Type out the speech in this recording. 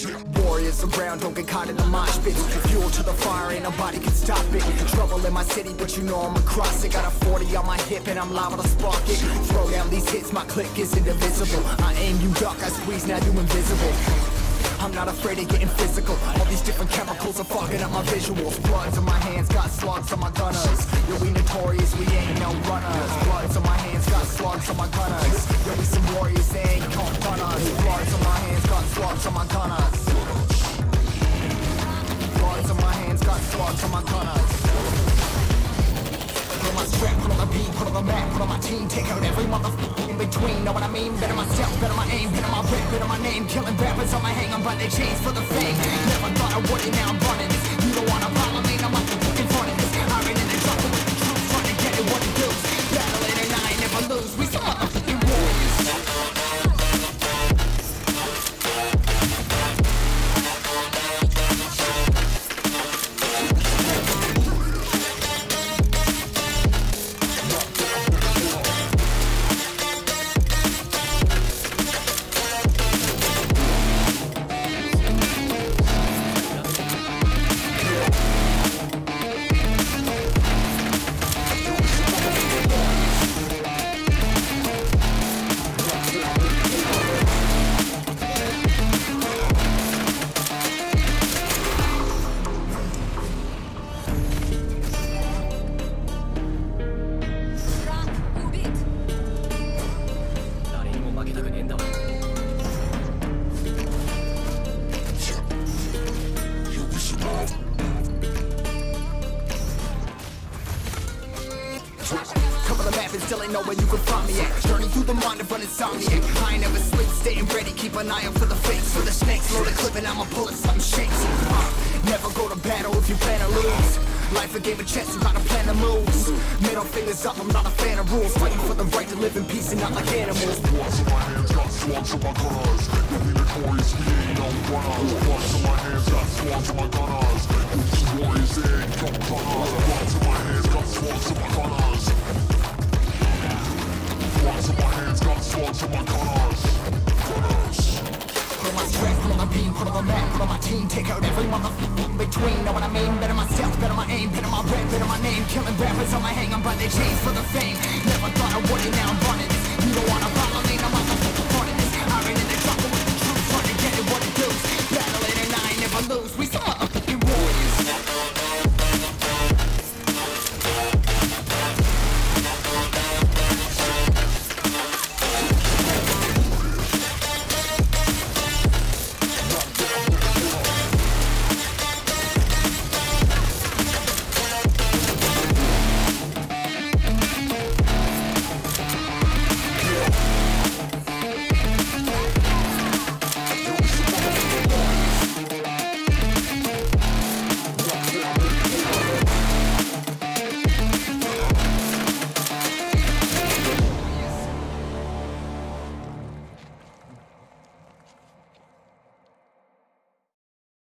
Warriors around, don't get caught in the mosh pit. Fuel to the fire, ain't nobody can stop it. Trouble in my city, but you know I'm across it. Got a 40 on my hip and I'm liable to spark it. Throw down these hits, my click is indivisible. I aim, you duck, I squeeze, now you invisible. I'm not afraid of getting physical. All these different chemicals are fogging up my visuals. Bloods on my hands, got slugs on my gunners. Yo, we notorious, we ain't no runners. Bloods on my hands, got slugs on my gunners. Yo, we some warriors, they ain't gon' run us. Bloods on my hands, got slugs on my gunners. Bloods on my hands, got slugs on my gunners. Put on my strap, put on the beat, put on the map, put on my team. Take out every motherfucker in between, know what I mean? Better myself, better my aim, better my rep, better my name. Killing rappers on my hang on by their chains for the fame. Never thought I would it, now I'm running this. You don't wanna follow me, I'm up in front of this. I ran in the jungle with the truth, trying to get it what it does. Battling and I ain't never lose, we some motherfucking warriors. Cover the map and still ain't know where you can find me at. Journey through the mind of an insomniac. I ain't never sleep, staying ready, keep an eye out for the fakes. For the snakes, load a clip and I'ma pull it, something shakes. Never go to battle if you plan to lose. Life a game of chess, you gotta plan the moves. Middle fingers up, I'm not a fan of rules. Fighting for the right to live in peace and not like animals. Bloods in my hands, got slugs on my gunners. You'll be notorious, we ain't no runners. Bloods in my hands, got slugs on my gunners. These warriors, they ain't no runners. Bloods in my hands, got slugs on my gunners. Bloods in my hands, got slugs on my gunners. Put on my strap, put on my beam, put on the map, put on my team. Take out every motherfucker in between, know what I mean? Better myself, better my aim, better my rep, better my name. Killing rappers on my hang on by their chains for the fame. Never thought I would it, now I'm running this. You don't wanna follow me, I'm